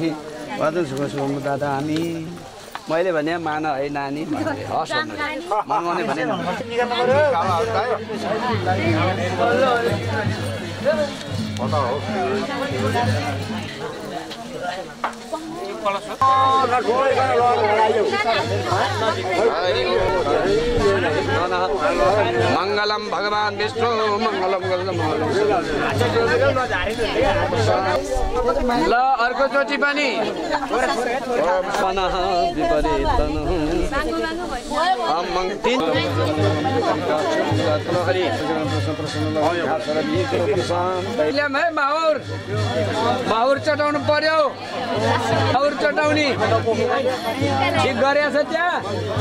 वादन सुख सुम दादा हामी मैले भने मान है नानी हस् मनमाउने भने मंगलम भगवान विष्णु मंगलम ल अर्को चोटी पनि माहुर चटाउनु पर्यो माहुर चटाउने ठिक गरेछ त्यहाँ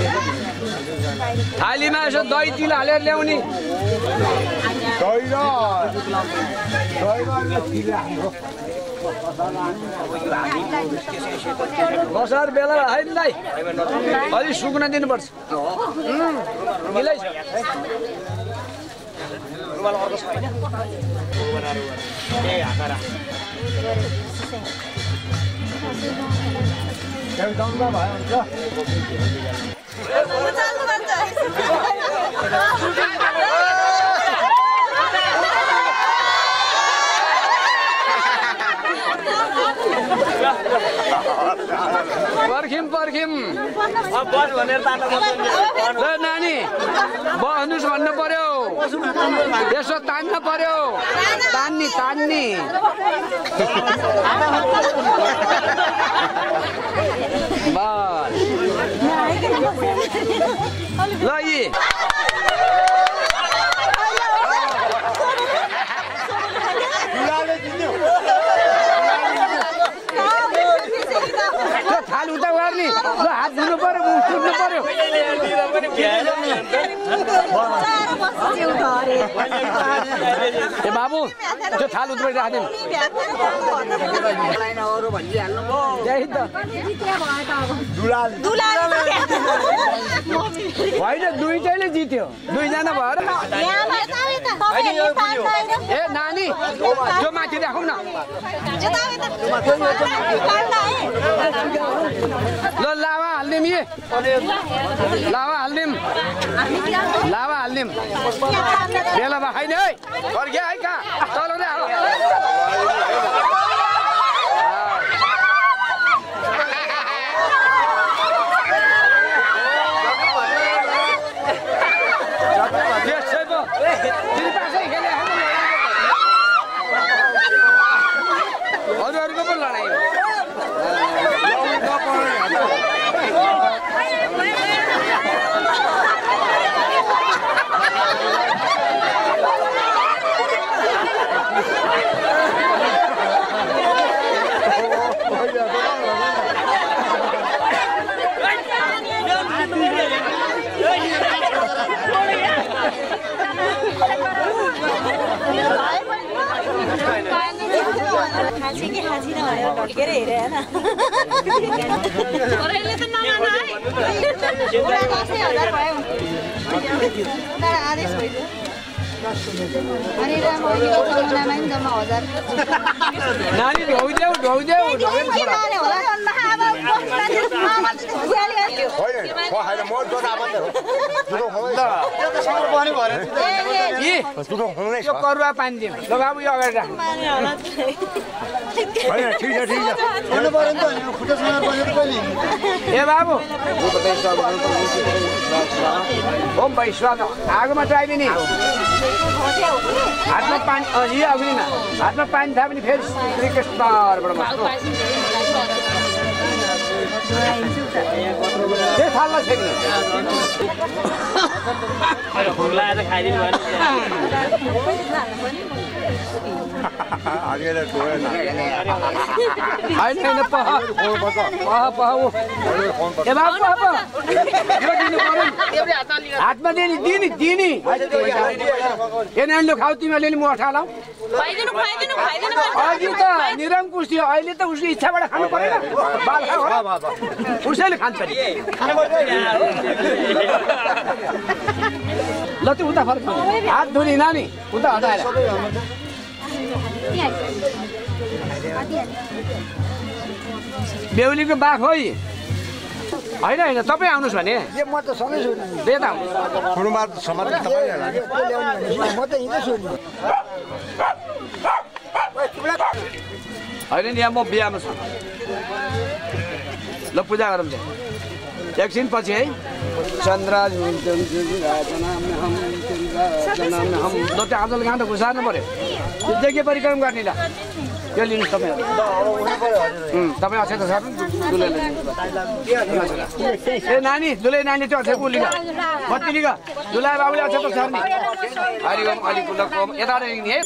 थालीमा यसो दही तिल हालेर ल्याउने बसार बेला हाइलाई अलि सुक्न दिनुपर्छ मिलै छ पर्खिम नानी बस्नुस् भन्नु पर्यो यसो तान्न पर्यो तान्नी ल यी थाल उता गर्ने ल हात धुनु पर्यो मुख धुनु पर्यो ए बाबु त्यो थाल उत्रैर राख्दिनु होइन दुईटैले जित्यो दुईजना भएर ए नानी त्यो माथि राखौँ न ल लावा हाल्दिम यी लावा हाल्दिम बेला भए छैन है फर्क्यो है कहाँ चलो रे अरूको पनि लडाइ खाँची नभएर ढल्केर हेरे हैन अरेले त नमान्नु है पुरा 10,000 भयो तर आदेश भइदियो अनि रामोलीको चौनामा नि जम्मा 1000 नानी ढौदेऊ होला यो करुवा पानी दिउँ ल बाबु यो अगाडि राख्नु ए बाबु ओम भाइ स्वाद आगोमा चाहिने नि हातमा पानी यी अग्निमा हातमा पानी थाहा पनि फेरि श्रीकृष्णबाट त्यो थाल्ला छेक्ने हातमा दिने खाऊ तिमीहरूले नि म अठालाऊ अघि त निरङ्कुश थियो अहिले त उसको इच्छाबाट खानु परेन उसैले खान्छ ल त्यो उता फर्क हात धुने नानी उता हटाएर बेहुलीको बा खोइ होइन होइन तपाईँ आउनुहोस् भने म त सँगै छु नि बेता हुनुमा समाज तपाईँ होला नि म त हिँड्दै छु नि होइन नि यहाँ म बिहामा छु ल पूजा गरौँ चाहिँ एकछिन पछि है चन्द्र ल त्यो आजले कहाँ त घुसार्नु पऱ्यो त्यो के परिक्रम गर्ने ल त्यो लिनुहोस् तपाईँहरू तपाईँ अक्षय त छ ए नानी दुलै नानी त्यो अक्षयको लिगा बत्ती लिगा दुलाई बाबुले अक्षय त छ नि हरि ओम अलिपुर ओम यता नि है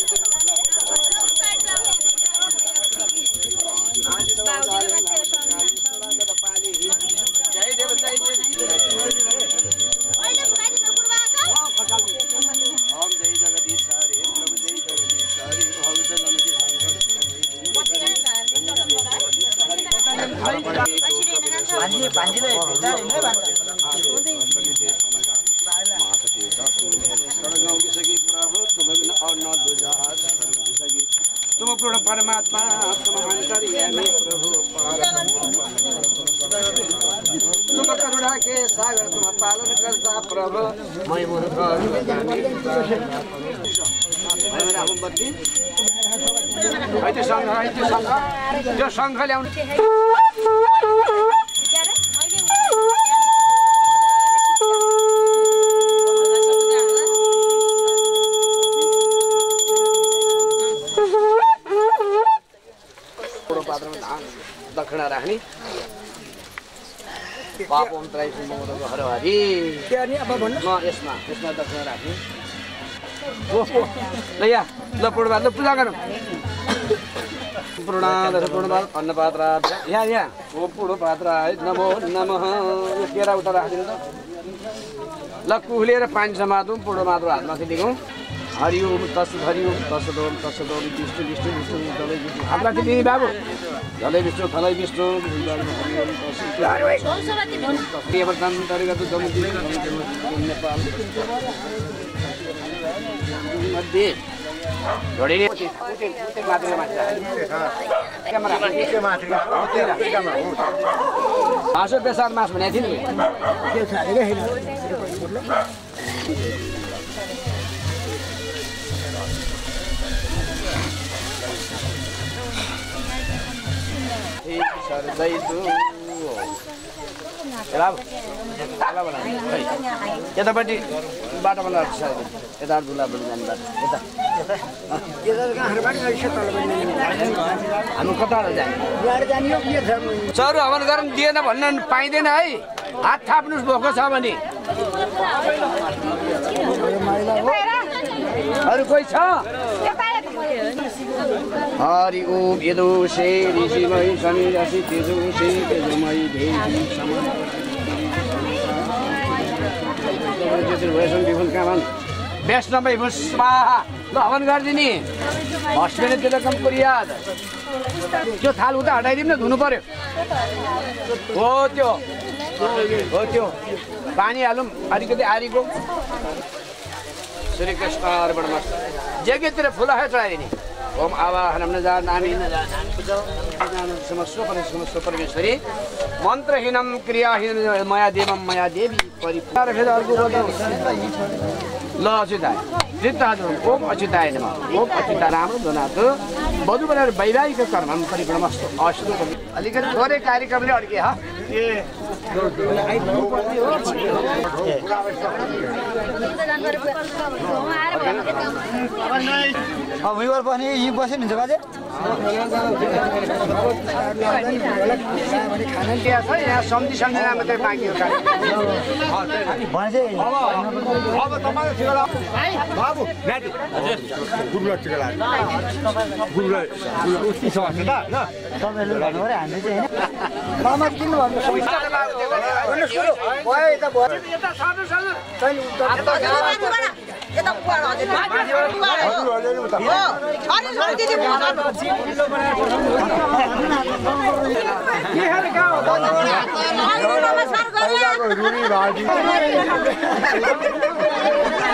तुम पूर्ण परमात्मा तुम अंतर्यामी प्रभु तुम करुणा के सागर तुम पालन करता प्रभु त्यो शङ्ख ल्याउनु दक्षिणा राख्ने पाप ओम त्राई सुमोदको हरहरि यसमा दक्षिणा राख्ने ल यहाँ ल पूर्णबाद ल पूजा गरौँ पूर्णादर पूर्णबाद अन्नपात्राभ्य यहाँ ओम पूर्णपात्राय नमो नमः यो केरा उता राखिदिनु त ल कुहुलेर पानी समातौँ पूर्णमात्र हातमाथि दिगौँ हरिओम हरिओम तसदोम विष्णु विष्णु विष्णु दलै विष्णु हातमाथि दिने बाबु जलै विष्णु थलै विष्णु नेपाल मध्ये ढोडेले हाँसो बेसार मास भनेको थियो नि यतापट्टि बाटोमा लाग्छ यता दुलाबाट जाने बाटो हामी कता जाने चरु हवन गर्न दिएन भन्न पाइँदैन है हात थाप्नुहोस् भोको छ भने अरू कोही छ हरि ओम यदुषे ऋषिमय समीरसि तेजुषे तेजुमय देवी विपुल कामन वैष्णवै स्वाहा ल हवन गरिदिने हस्पिटल तिलकम कुरियाद त्यो थाल उता हटाइदिउँ न धुनु पर्यो हो त्यो पानी हालौँ अलिकति आरीको श्री कृष्ण अर्पणमस्तु यज्ञतिर फुल चढाइदिने ओम आवाहनम नामी समस्व परमेश्वरी मन्त्रहीनम क्रियाहीन मया देवी परिपूर्ण ल अच्युताय ओम अच्युताय नमः ओम अच्युताराम दोनाथ बधु बनाएर वैवाहिक कर्म परिपूर्णमस्तु अस्तु अलिकति थोरै कार्यक्रमले अड्के हा विवर पनि यहीँ बस्नुहुन्छ बाजे यहाँ सम्झी सम्झना मात्रै बाँकी हो अब तपाईँ बाबु गुरुलाई टिका लाग्यो गुरुलाई उति छ त ल तपाईँहरूले भन्नु पऱ्यो हामी चाहिँ होइन मामा किन भन्नु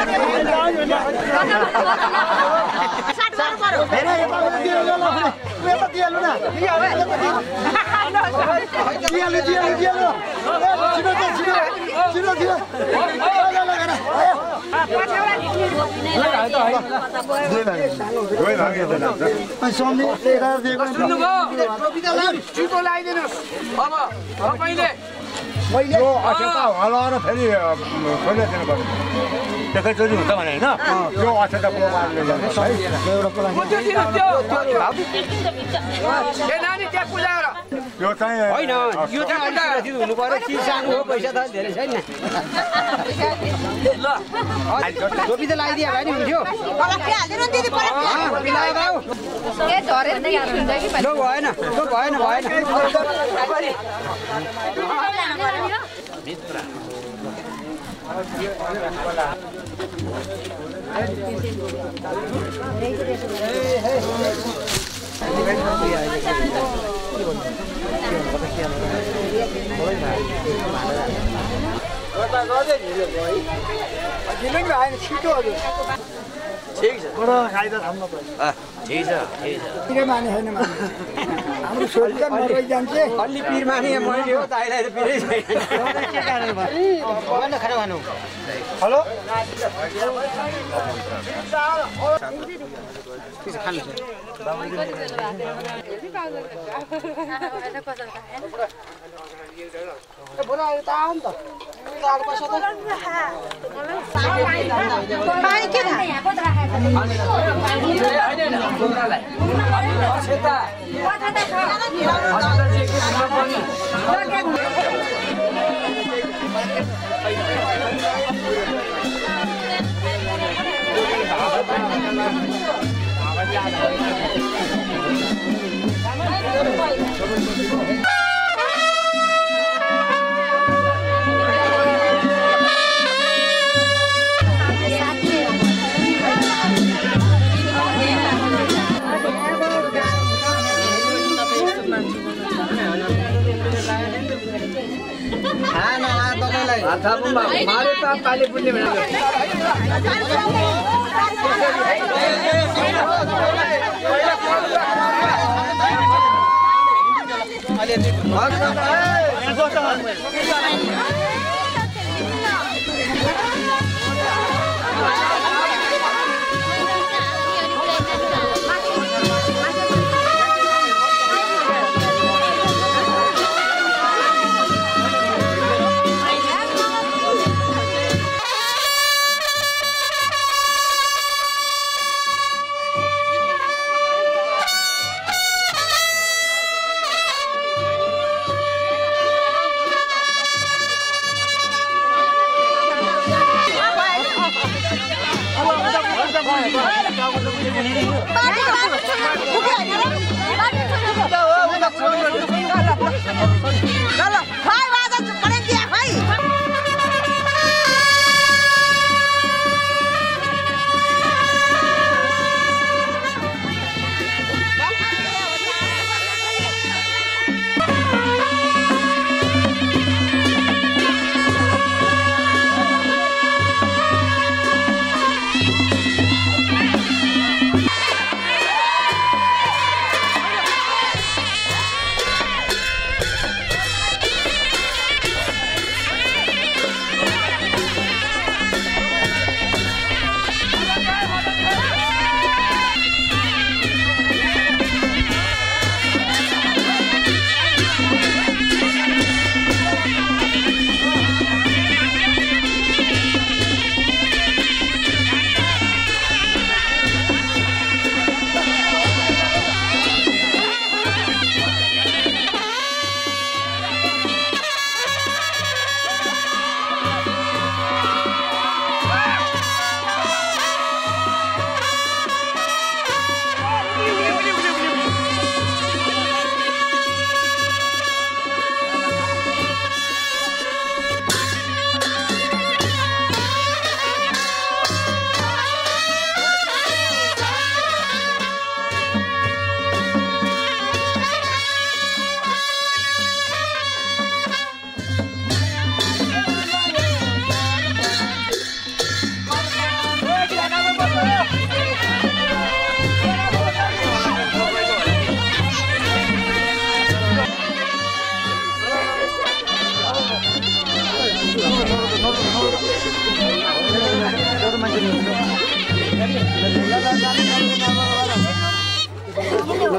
छिटो लगाइदिनुहोस् अब तपाईँले यो अक्षता हलाएर फेरि खोले दिनुपर्छ एकैचोटि हुन्छ भने होइन यो अक्षता पोमाले जान्छ है नानी त्यहाँ पुजाएर यो चाहिँ होइन यो चाहिँ अन्त हुनु पर्यो चिज सानो हो पैसा त धेरै छैन ल टोपी त लगाइदिइहाल्यो नि हुन्थ्यो भएन भएन भएन हाम्रो सोच नरहि जान्छ अलि पिर माने मैले हो ताइलाई त पिरै छैन हेलो मारे पाले पुण्य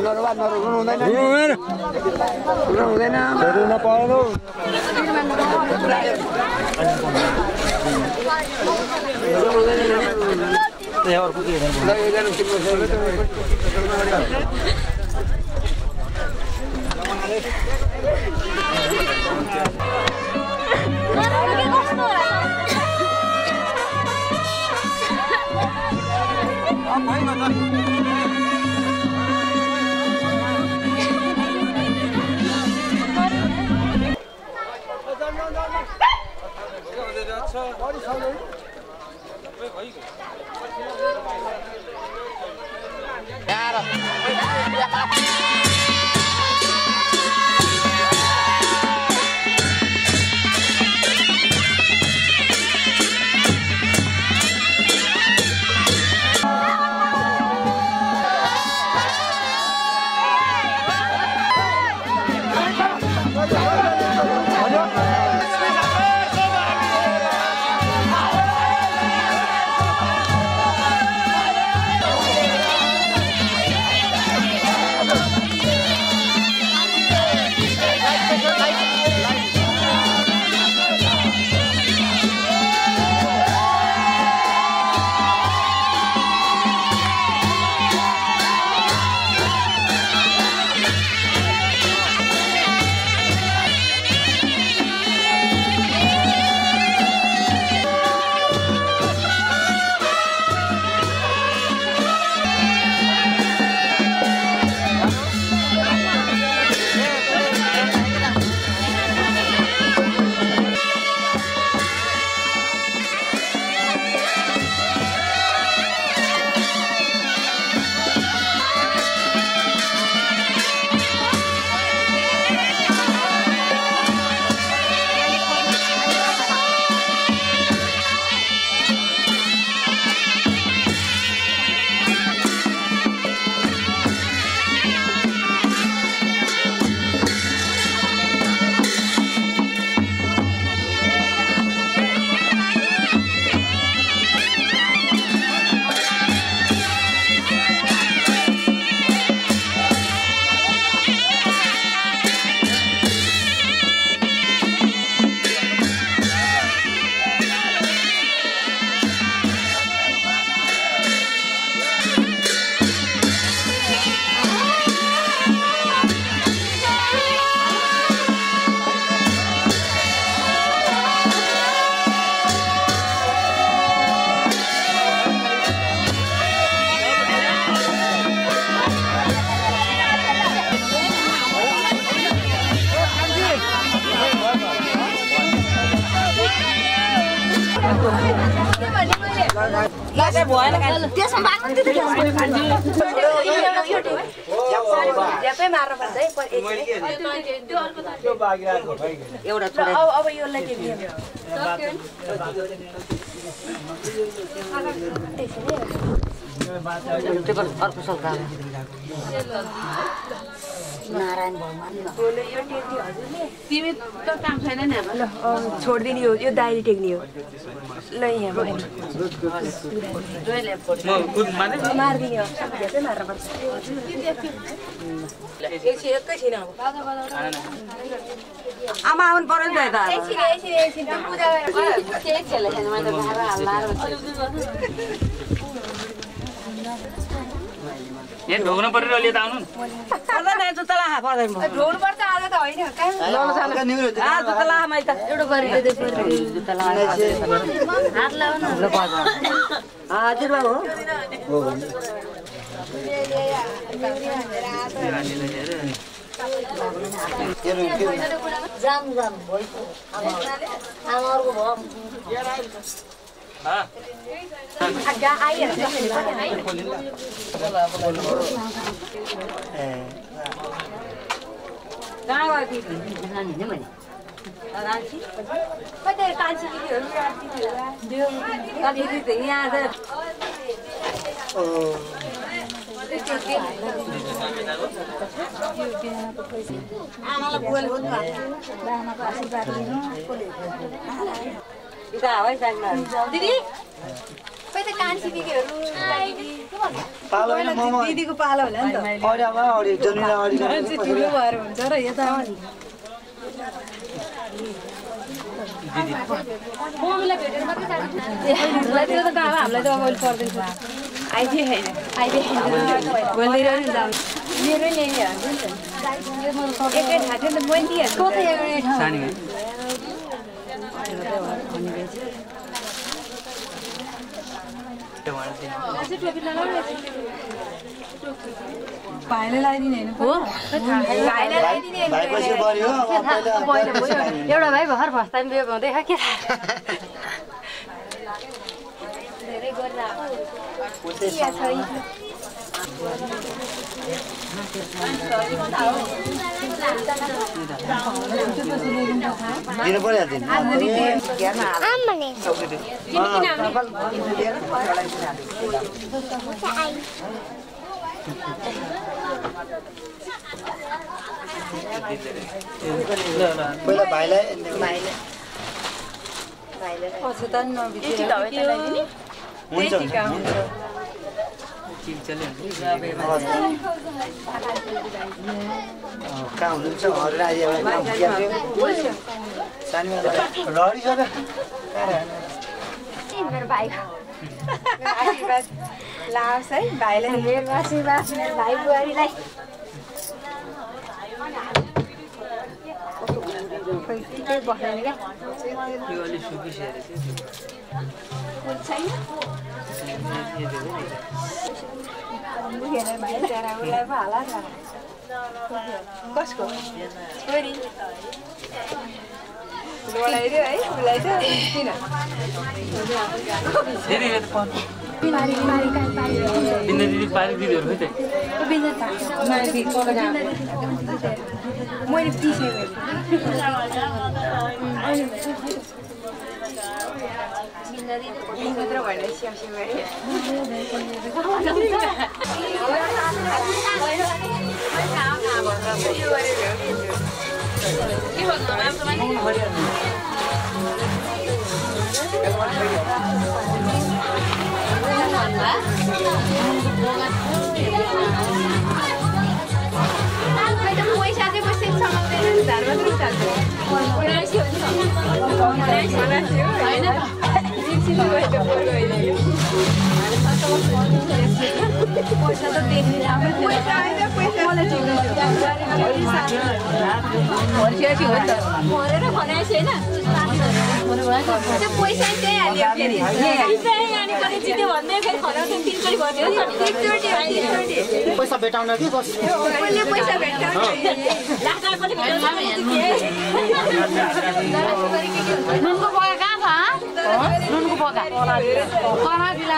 नरुवा नरुनु हुँदैन हुँदैन रुनु हुँदैन फेरि नपाउनु त्यसमा बाँध्नु त्यो ज्यापै मार्नु पर्छ है एउटा छोरा अब योलाई के दियो अर्को सल्का नारायण भगवान तिमी त काम छैन नि ल छोड्दिने हो यो डायरी टेक्ने हो ल यहाँ मारिदिने हो ज्यापै मार्नु पर्छ एकैछिन आमा आउनु पर्यो नि त यहाँ ढोग्नु पर्यो अलि त आउनु जुत्ता ला ढोग्नु पर्छ आज त होइन जुत्ता ला मैले त एउटा जुत्ता ला हात लाउ न हजुर बाबु जाम जाम भयो आमाहरुको भयो आगा आइहरु कहाँ गयो कि नानी नि मैले रान्छी कतै कान्छी दिदीहरु रान्छी दियो कति दिदी यहाँ छ आमालाई बोल भन्नु आमाको आशीर्वाद लिनु इता हावै साग्न दिदी कतै कान्छी दिदीहरु पालो हैन मोमो दिदीको पालो होला नि त अडियामा अडि जनिला अडि मान्छे ठुलो भएर हुन्छ र यता मम्मीलाई भेटेर मात्रै त्यो त कहाँ हामीलाई त अब अहिले पर्दैन आइदिए होइन बोल्दै जाउँ मेरो ल्याइदियो एकै ठाउँ थियो नि त मैले दिइहाल्छु भाइले लगाइदिने होइन एउटा भाइ भर्खर फर्स्ट टाइम बिहे हुँदै के धेरै दिनु पर्यो दिन पहिला भाइलाई पछुता नबित्यो हुन्छ कहाँ हुनुहुन्छ हजुर आज एउटा सानो लडिसक्यो मेरो भाइको आशीर्वाद लाओस् है भाइलाई मेरो आशीर्वाद भाइ बुहारीलाई बस्दैन क्या कसको छोरी बोलाइदियो है बोलाइदियो किन मैले पैसा भेटाउन कि नुनको बगा कहाँ छ नुनको बगा कला दिला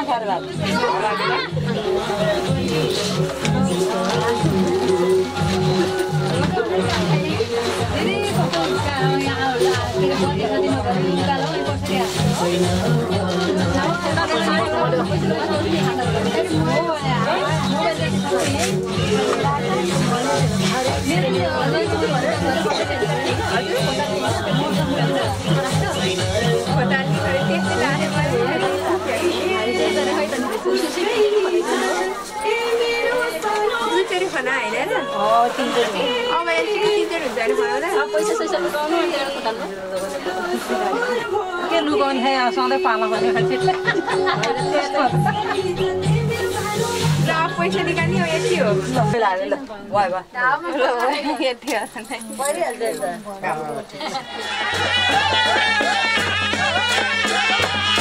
खाना होइन के लुगाउने है सधैँ पाला गर्ने पैसा निकाल्ने हो यति हो भइहाल्छ